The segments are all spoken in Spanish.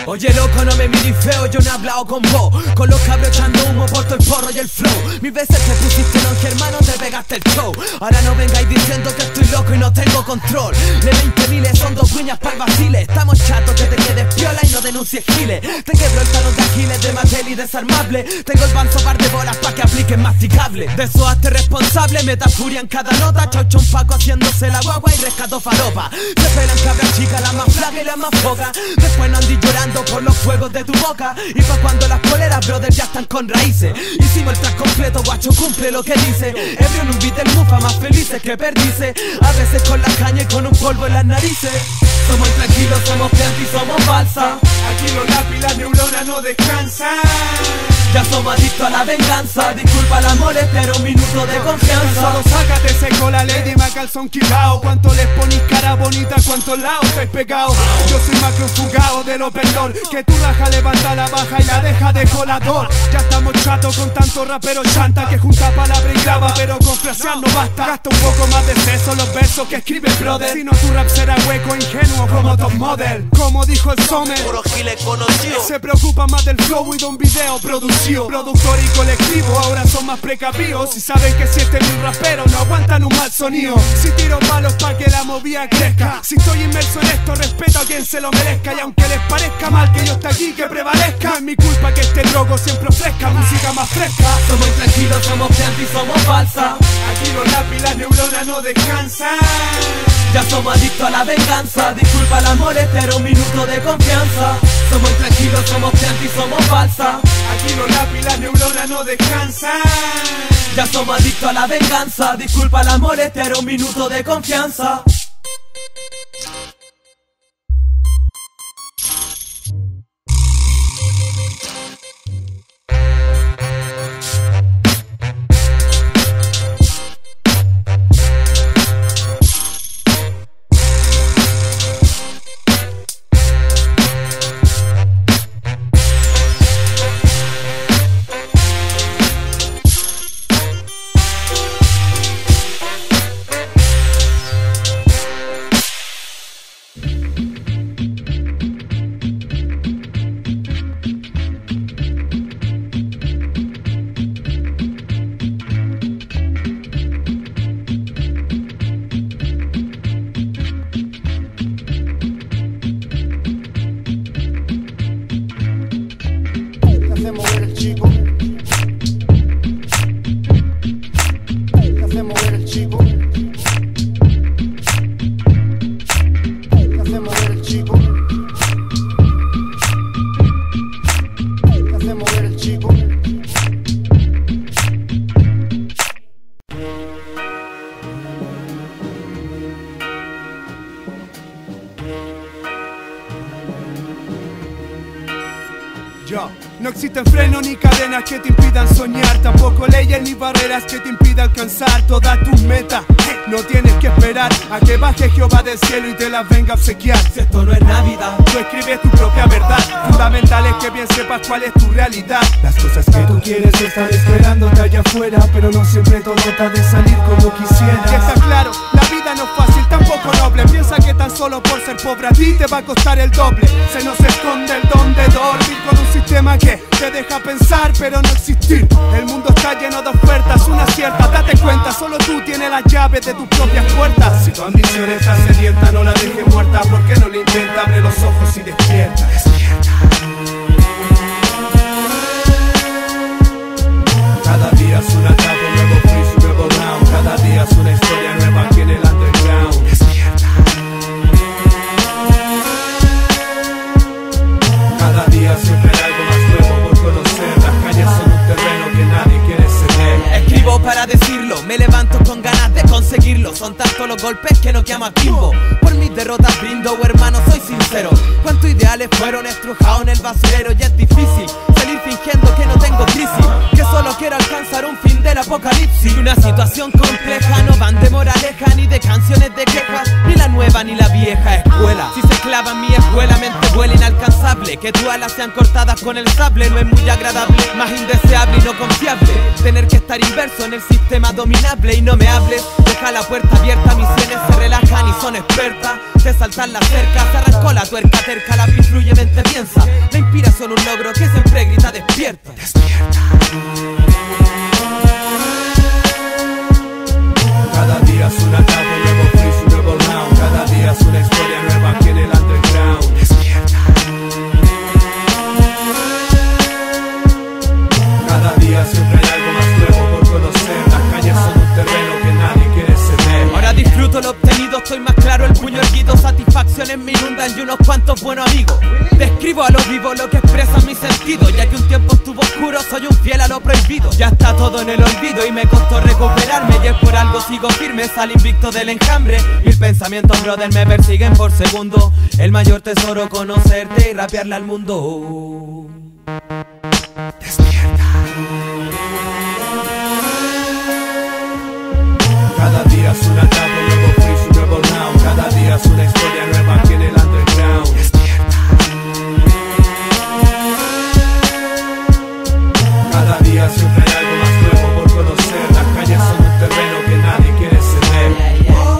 Oye loco, no me mires feo, yo no he hablado con vos. Con los cabros echando humo, porto el porro y el flow. Mil veces te pusiste los hermanos, te pegaste el show. Ahora no vengáis diciendo que estoy loco y no tengo control. De 20.000 son dos cuñas para el vacile. Estamos chatos que te quedes piola y no denuncies giles. Te quebro el talón de Aquiles de Mattel y desarmable. Tengo el banzo par de bolas pa' que apliquen masticable. De eso hazte responsable, meta furia en cada nota. Chaucho un paco haciéndose la guagua y rescato falopa. Se pelan cabras chicas, las más flacas y las más focas. Después no andís llorando por los fuegos de tu boca. Y pa' cuando las poleras, brother, ya están con raíces. Hicimos el track completo, guacho, cumple lo que dice. Ebrio en un beat del mufa, más felices que perdices. A veces con la caña y con un polvo en las narices. Somos intranquilos, somos plenty y somos falsa. Aquí los lápiz, las neuronas no descansan. Ya somos adictos a la venganza. Disculpa la molestia, era un minuto de confianza. Solo sácate seco la Lady Macalson quilao. Cuánto les ponís cara bonita, cuántos lados estáis pegados. Yo soy macro fugado de lo perdón. Que tu raja levanta la baja y la deja de colador. Ya estamos chatos con tanto rapero chanta que junta palabra y graba, pero con frasear no basta. Gasta un poco más de seso los versos que escribe brother. Si no tu rap será hueco, ingenuo como top model. Como dijo el Sommer, puro giles conocido. se preocupa más del flow y de un video producido. Productor y colectivo ahora son más precavidos. Y saben que si este es un rapero no aguantan un mal sonido. Si tiro palos pa' que la movida crezca. Si estoy inmerso en esto respeto a quien se lo merezca. Y aunque les parezca mal que yo esté aquí que prevalezca, no es mi culpa que este drogo siempre ofrezca música más fresca. Somos intranquilos, somos plenty y somos falsa. Aquí los lápiz, las neuronas no descansan. Ya somos adictos a la venganza. Disculpa la molestia, era un minuto de confianza. Somos intranquilos, somos plenty y somos falsa. Aquí los lápiz, las neuronas no descansan. Ya somos adictos a la venganza. Disculpa la molestia, era un minuto de confianza. No existen frenos ni cadenas que te impidan soñar. Tampoco leyes ni barreras que te impidan alcanzar todas tus metas. No tienes que esperar a que baje Jehová del cielo y te las venga a obsequiar. Si esto no es Navidad, tú escribes tu propia verdad. Fundamental es que bien sepas cuál es tu realidad. Las cosas que tú quieres están esperándote allá afuera, pero no siempre todo te ha de salir como quisieras. Y está claro, la vida no es fácil, tampoco noble. Piensa que tan solo por ser pobre a ti te va a costar el doble. Se nos esconde el don de dormir con un sistema que te deja pensar pero no existir. El mundo está lleno de ofertas, una cierta, date cuenta, solo tú tienes las llaves de tus propias puertas. Si tu ambición está sedienta, no la dejes muerta. ¿Por qué no lo intenta? Abre los ojos y despierta. Cada día es una etapa, un nuevo freeze, un nuevo round. Cada día es una historia nueva aquí en el underground. Despierta. Cada día siempre hay algo más nuevo por conocer. Las calles son un terreno que nadie quiere ceder. Escribo para decirlo, me levanto con ganas de conseguirlo. Son tantos los golpes que no llama Kimbo. Por mis derrotas brindo, hermano, soy sincero. Cuántos ideales fueron estrujados en el basurero. Y es difícil salir fingiendo que no tengo crisis, que solo quiero alcanzar un fin del apocalipsis. Una situación compleja, no van de moraleja ni de canciones de quejas, ni la nueva ni la vieja escuela. Si se clava en mi escuela, mente vuela inalcanzable. inevitable que tus alas sean cortadas con el sable. No es muy agradable, más indeseable y no confiable tener que estar inverso en el sistema dominable. Y no me hables, deja la puerta abierta, mis sienes se relajan y son expertas de saltar la cerca. Se arrancó la tuerca terca, la fluye, mente piensa. La inspiración un logro que siempre grita despierta. Despierta. Cada día es un ataque, un nuevo freeze, un nuevo round. Cada día es una historia nueva aquí en el underground. Despierta. Cada día siempre hay algo más nuevo por conocer. Las calles son un terreno que nadie quiere ceder. Ahora disfruto lo obtenido, estoy más claro, el puño erguido. Satisfacciones me inundan y unos cuantos buenos amigos. Describo a lo vivo lo que expresa mi sentido. Ya que un tiempo estuvo oscuro, soy un fiel a lo prohibido. Ya está todo en el olvido y me costó recuperarme. Y es por algo sigo firme, sal invicto del enjambre. Mis pensamientos, brother, me persiguen por segundo. El mayor tesoro, conocerte y rapearle al mundo. Despierta. Cada día es una etapa, un nuevo freeze, un nuevo round. Cada día es una historia nueva aquí en el underground. Despierta. Cada día siempre hay algo más nuevo por conocer. Las calles son un terreno que nadie quiere ceder.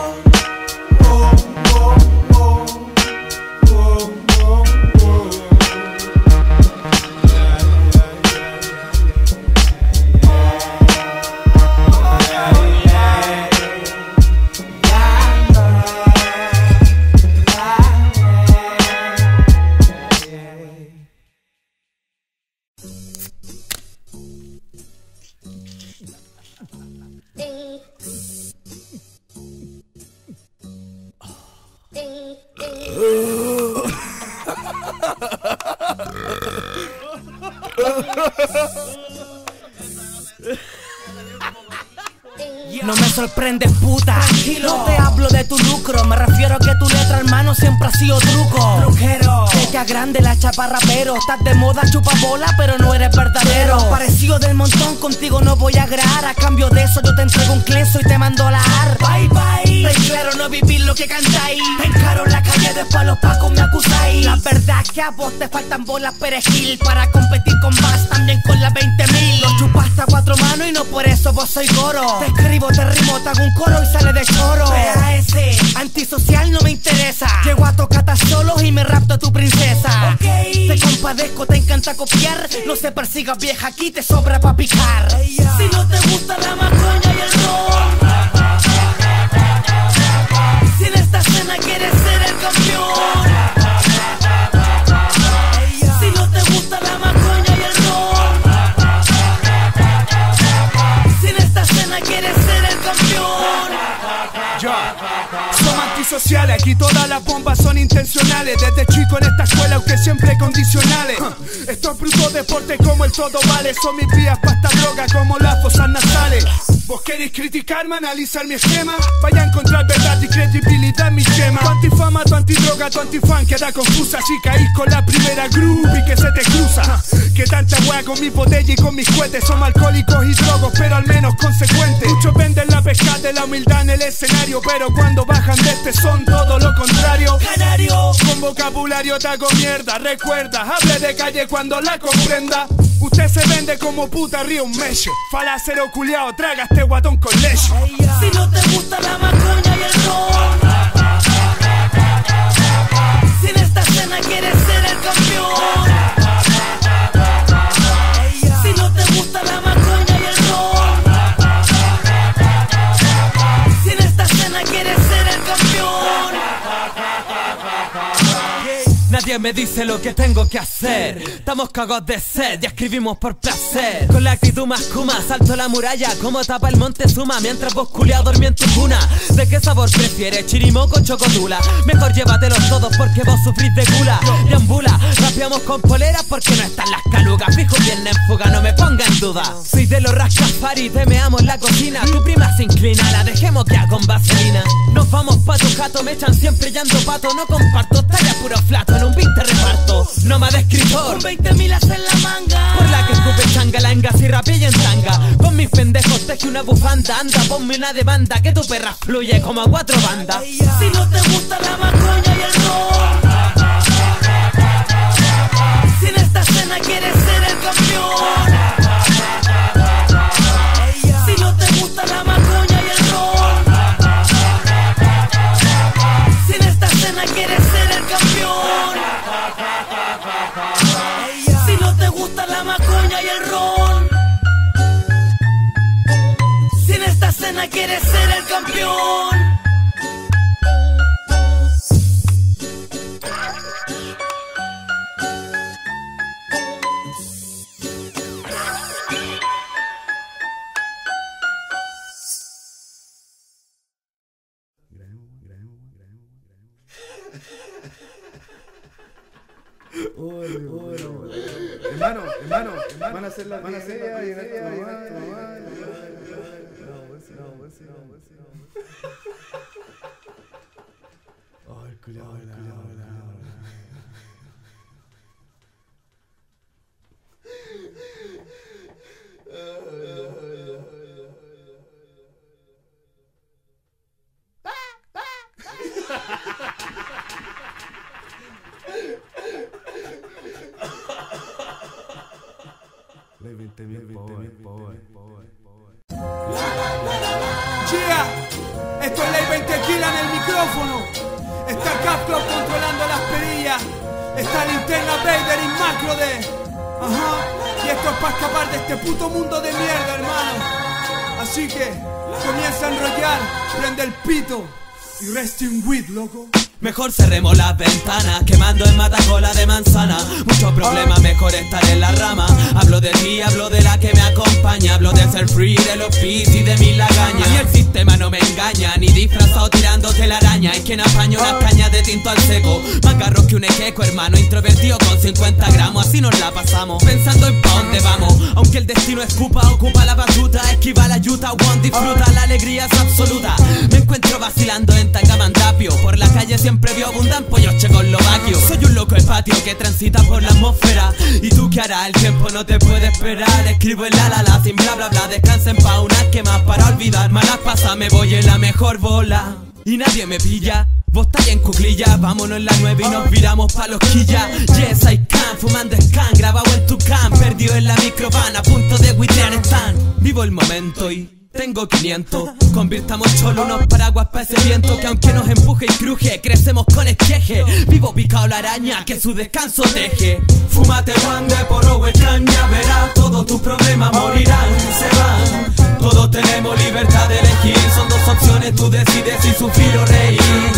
No me sorprendes, puta. No te hablo de tu lucro, me refiero a que tu letra, hermano, siempre ha sido truco. Truquero, te queda grande la chapa rapero. Estás de moda, chupa bola, pero no eres verdadero. Parecido del montón, contigo no voy a agrar. A cambio de eso yo te entrego un clenso y te mando a la ar. Bye bye, te claro no vivir lo que cantáis. Te encaro en la calle, después los pacos me acusáis. La verdad es que a vos te faltan bolas perejil para competir con más, también con las 20.000. Los chupaste a 4 manos y no por eso vos soy goro. Te escribo, te rimo, te hago un coro y sale de choro. PAS, antisocial no me interesa. Llego a tocata solos y me rapto a tu princesa. Okay. Te compadezco, te encanta copiar. No se persigas, vieja, aquí te sobra pa' picar. Si no te gusta la macoña y el ron, si en esta escena quieres ser el campeón, si no te gusta la macoña y el ron, si en esta escena quieres ser el campeón. Somos antisociales, aquí todas las bombas son intencionales. Desde chico en esta escuela, aunque siempre condicionales. Estos brutos deportes como el todo vale. Son mis vías para esta droga como las fosas nasales. ¿Vos queréis criticarme, analizar mi esquema? Vaya a encontrar verdad y credibilidad en mi schema. Tu antifama, tu antidroga, tu antifan queda confusa. Si caís con la primera groupie que se te cruza. Que tanta wea con mi botella y con mis cohetes. Somos alcohólicos y drogos, pero al menos consecuentes. Muchos venden la pesca de la humildad en el escenario, pero cuando bajan de este son todo lo contrario. Canario, con vocabulario te hago mierda. Recuerda, hable de calle cuando la comprenda. Usted se vende como puta, ríe un meche. Falacero culiao, traga este guatón con leche. Si no te gusta la macoña y el ron, si en esta escena quieres ser el campeón, si no te gusta la macoña y el ron, si en esta escena quieres ser el campeón. Nadie me dice lo que tengo que hacer. Estamos cagados de sed y escribimos por placer. Con la actitud más kuma, salto la muralla como tapa el Montezuma. Mientras vos culiao dormí en tu cuna. ¿De qué sabor prefieres? ¿Chirimoco o chocotula? Mejor llévatelos todos porque vos sufrís de gula. Y ambula, rapeamos con poleras porque no están las calugas. Fijo bien en fuga, no me ponga en duda. Soy de los Rastafari, te meamos en la cocina. Tu prima se inclina, la dejemos que con vaselina. Nos vamos pa' tu jato, me echan siempre llando pato. No comparto, talla puro flato, en un beat te reparto. No me de escritor, con 20.000 en la manga, por la que escupe changa, la engas y rapilla en tanga. Con mis pendejos teje una bufanda. Anda, ponme una demanda que tu perra fluye como a 4 bandas. Si no te gusta la macoña y el ron, quieres ser el campeón. Hermano, van a hacer la idea y esto es Ley 20 Killa en el micrófono. Está Capcom controlando las perillas. Está Linterna Vader y Macro de. Y esto es para escapar de este puto mundo de mierda, hermano. Así que comienza a enrollar, prende el pito y resting with, loco. Mejor cerremos las ventanas, quemando en matacola de manzana. Muchos problemas, mejor estar en la rama. Hablo de ti, hablo de la que me acompaña. Hablo de ser free, de los beats y de mis lagañas. Y el sistema no me engaña, ni disfrazado tirándote la araña. Es quien apaña unas cañas de tinto al seco. Más garros que un equeco, hermano, introvertido con 50 gramos. Así nos la pasamos, pensando en pa' dónde vamos. Aunque el destino escupa, ocupa la batuta. Esquiva la yuta, one, disfruta, la alegría es absoluta. Me encuentro vacilando en Tangamandapio. Por la calle siempre vio abundan pollos checoslovaquios. Soy un loco de patio que transita por la atmósfera. ¿Y tú qué harás? El tiempo no te puede esperar. Escribo en la sin bla bla bla. Descansen pa' unas que más para olvidar. Malas pasas me voy en la mejor bola y nadie me pilla. Vos estáis en cuclilla, vámonos en la 9 y nos viramos pa' los quillas. Yes I can, fumando scan, grabado en tu cam. Perdido en la microvan, a punto de guitear están. Vivo el momento y tengo 500. Convirtamos solo unos paraguas pa' ese viento que aunque nos empuje y cruje, crecemos con esqueje. Vivo picado la araña que su descanso teje. Fúmate one de porro o caña, verás todos tus problemas morirán, se van. Todos tenemos libertad de elegir, son dos opciones, tú decides si sufrir o reír.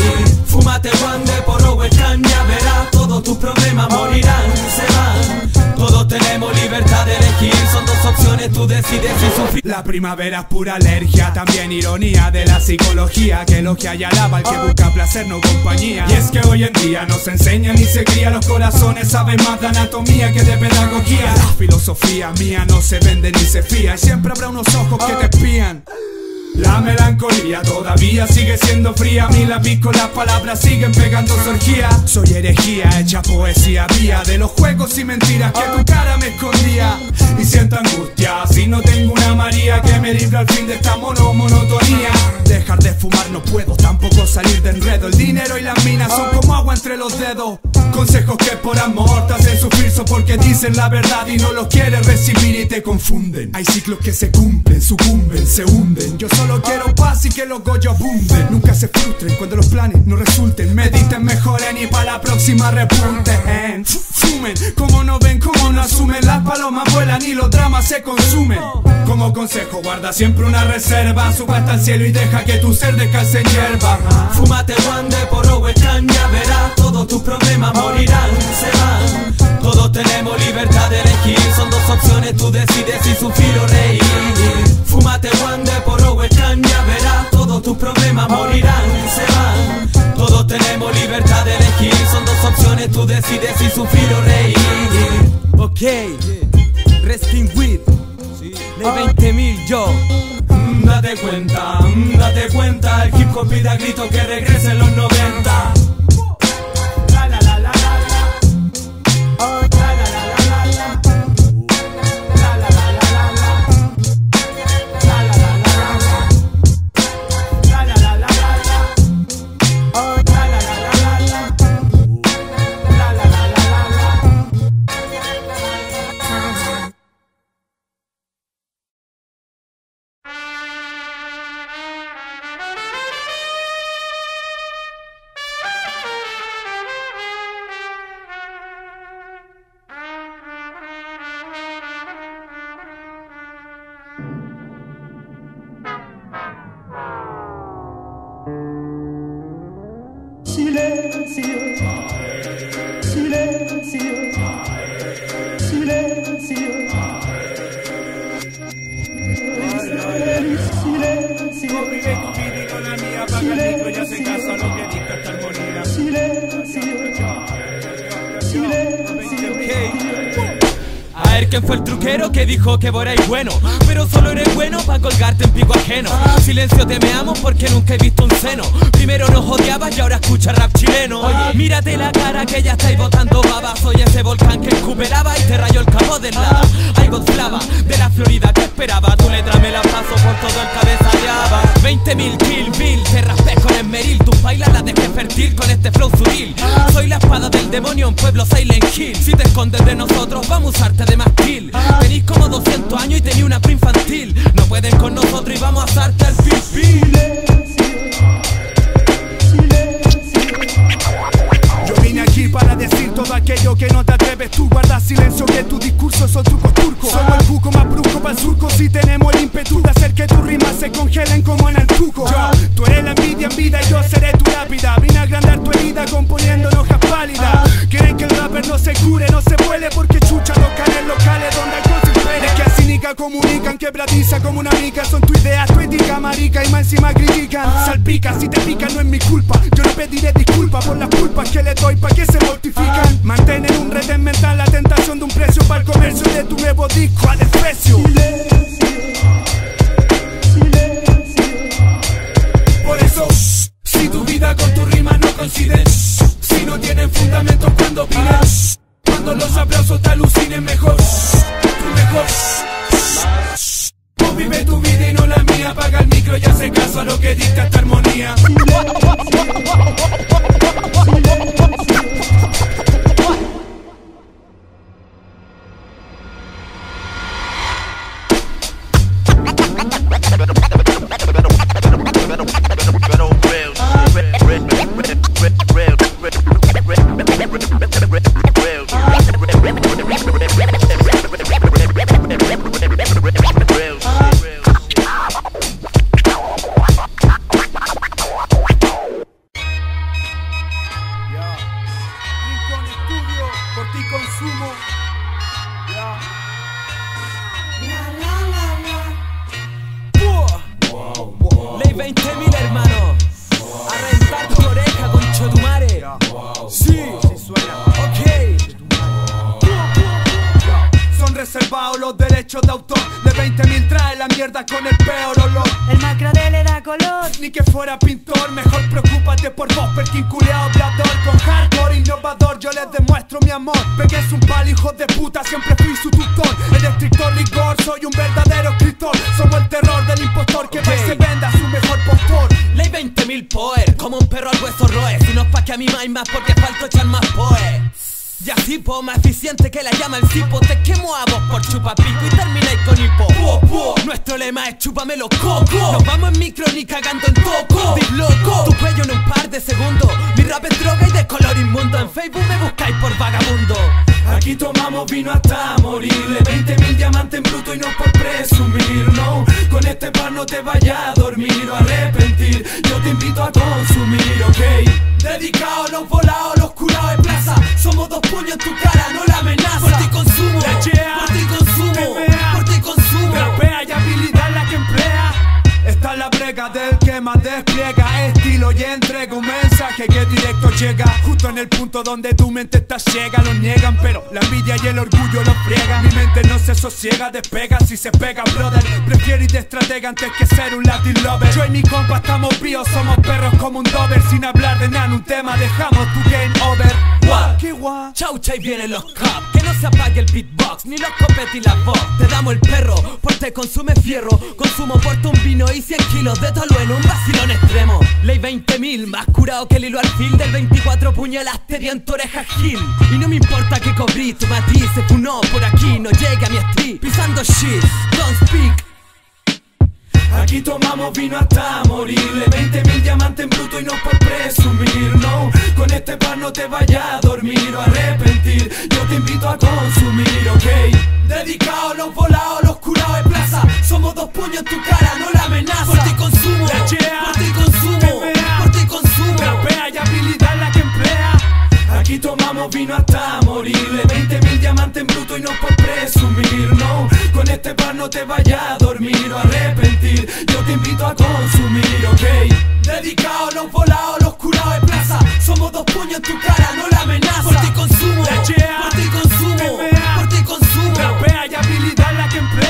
Fúmate one de porro o caña, verás todos tus problemas morirán, se van. Todos tenemos libertad de elegir, son dos opciones, tú decides si sufrir. La primavera es pura alergia, también ironía de la psicología que elogia y alaba al que busca placer, no compañía. Y es que hoy en día nos enseñan y se cría, los corazones saben más de anatomía que de pedagogía. La filosofía mía no se vende ni se fía, y siempre habrá unos ojos que te espían. La melancolía todavía sigue siendo fría. Mi lápiz con las palabras siguen pegando su orgía. Soy herejía hecha poesía vía de los juegos y mentiras que tu cara me escondía. Y siento angustia si no tengo una María que me libre al fin de esta monotonía. Dejar de fumar no puedo, tampoco salir de enredo. El dinero y las minas son como agua entre los dedos. Consejos que por amor te hacen sufrir, son porque dicen la verdad y no los quieres recibir y te confunden. Hay ciclos que se cumplen, sucumben, se hunden. Yo solo quiero paz y que los goyos abunden. Nunca se frustren cuando los planes no resulten. Mediten, mejoren y para la próxima repunten. Fumen, como no ven, como no asumen. Las palomas vuelan y los dramas se consumen. Como consejo, guarda siempre una reserva. Sube hasta el cielo y deja que tu ser descanse en hierba. Fúmate one de porro o caña, verás todos tus problemas morirán, se van. Todos tenemos libertad de elegir, son dos opciones, tú decides si sufrir o reír. Fúmate one de porro o caña, verás todos tus problemas morirán, se van. Todos tenemos libertad de elegir, son dos opciones, tú decides si sufrir o reír. Ok, resting with de 20.000 yo. Date cuenta, el hip hop pide a grito que regrese en los 90. hace caso a lo que dicta esta armonía. A ver quién fue el truquero que dijo que vos erais bueno, pero solo eres bueno pa' colgarte en pico ajeno. Silencio, te meamos porque nunca he visto un seno. Primero nos odiabas y ahora escuchas rap chileno. Oye, mírate la cara que ya estáis botando babas. Soy ese volcán que escuperaba y te rayó el capó del nada. Hay Godslava de la Florida que esperaba. Tu letra me la paso por todo el cabeza de haba. 20.000 Kill Bill, te raspé con esmeril. Tus bailas las dejé fértil con este flow sutil. Soy la espada del demonio en pueblo Silent Hill. Si te escondes de nosotros vamos a usarte de mastil. Tenís como 200 años y tenía una pre-infantil. No pueden con nosotros y vamos a hacerte el pipí. Yo vine aquí para decir todo aquello que no te atreves tú. Guarda silencio que tus discursos son trucos turcos. Somos el cuco más brusco para el surco. Si tenemos el ímpetu de hacer que tus rimas se congelen como en el tuco. Tú eres la envidia en vida y yo seré tu lápida. Vine a agrandar tu herida componiendo hojas pálidas. Quieren que el rapper no se cure, no se vuele porque chucha locales donde alcohol se espere. Es que cínica comunican, quebradiza como una mica. Son tu idea, tu ética, marica, y más encima critican. Salpica, si te pica no es mi culpa. Yo no pediré disculpas por las culpas que le doy pa' que se mortifican. Mantén en un retén mental la tentación de un precio para el comercio de tu nuevo disco a desprecio. Por eso, si tu vida con tu rima no coincide, si no tienen fundamentos cuando piden, cuando los aplausos te alucinen mejor, tú mejor. Vos vive tu vida y no la mía, apaga el micro y hace caso a lo que dicta esta armonía. Por ti consumo. Ley 20.000 hermano. A rentar tu oreja con Chotumare. Sí, suena. Ok. Son reservados los derechos de autor. De 20.000 trae la mierda con el peor olor. El macro de le da color. Ni que fuera pintor, mejor preocúpate por vos. Perkin culeado hablador con hardcore innovador. Yo les demuestro mi amor. Pegué es un palo, hijo de puta, siempre fui su tutor. El estrictor rigor, soy un verdadero escritor. Somos el terror del impostor que va y se venda su mejor postor. Ley 20.000 poer, como un perro al hueso roe. Si no es pa' que a mí más porque falto echar más poe. Y así po, más eficiente que la llama el cipo. Te quemo a vos por chupapico y termináis con hipo. Nuestro lema es chúpame los cocos. Nos vamos en micro ni cagando en toco. Big loco, tu cuello en un par de segundos. Mi rap es droga y de color inmundo. En Facebook me buscáis por vagabundo. Aquí tomamos vino hasta morir. 20.000 diamantes en bruto y no por presumir. No, con este pan no te vayas a dormir o a arrepentir. Yo te invito a consumir, ok. Dedicado a los volados, los curados de plaza. Somos dos puños en tu cara, no la amenaza. Por ti consumo, por ti consumo, por ti consumo. Rapea y habilidad la que emplea. Esta es la brega del que más despliega estilo y entrega un mensaje que directo llega justo en el punto donde tu mente está ciega. Lo niegan pero la envidia y el orgullo lo friegan. Mi mente no se sosiega, despega si se pega, brother. Prefiero ir de estratega antes que ser un Latin lover. Yo y mi compa estamos vivos, somos perros como un dover. Sin hablar de nada, un tema, dejamos tu game over. ¿Qué guay? Chaucha y vienen los cops. Que no se apague el beatbox, ni los copetes y la voz. Te damos el perro, por te consume fierro. Consumo por un vino y 100 kilos de tolo en un vacilón extremo. Ley 20.000, más curado que el hilo al fil. Del 24 puñalas te di en tu oreja Gil. Y no me importa que cobrí, tu matiz se funó por aquí, no llega a mi street. Pisando shit, don't speak. Aquí tomamos vino hasta morir. 20.000 diamantes en bruto y no por presumir. No, con este pan no te vayas a dormir o a arrepentir. Yo te invito a consumir, ok. Dedicado a los volados, los curados de plaza. Somos dos puños en tu cara, no la amenaza. Por ti consumo, por ti consumo, por ti consumo. Rapea y habilidad la que emplea. Aquí tomamos vino hasta morir. 20.000 diamantes en bruto y no por presumir. No, con este pan no te vayas a dormir o a arrepentir. Yo te invito a consumir, ok. dedicados, los volados, los curados de plaza. Somos dos puños en tu cara, no la amenaza. Por ti consumo, por ti consumo, por ti consumo. Rapea y habilidad la que emplea.